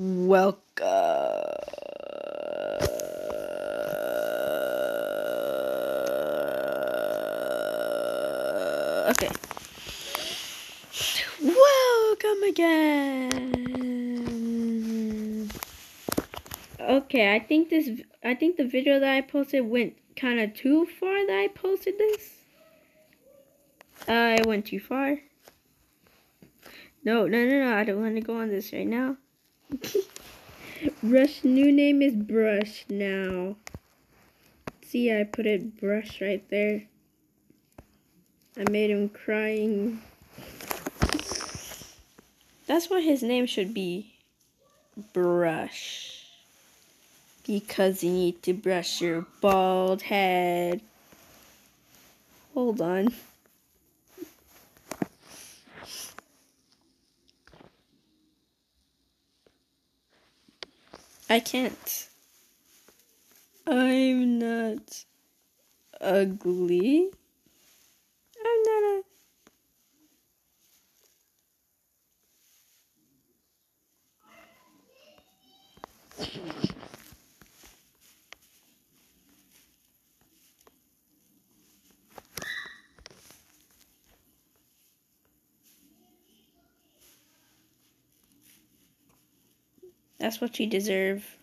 Welcome. Okay. Welcome again. Okay, I think the video that I posted went kind of too far that I posted this. It went too far. No, I don't want to go on this right now. Brush new name is Brush now. See, I put it Brush right there. I made him crying. That's what his name should be. Brush. Because you need to brush your bald head. Hold on. I can't. I'm not ugly. I'm not a... That's what you deserve.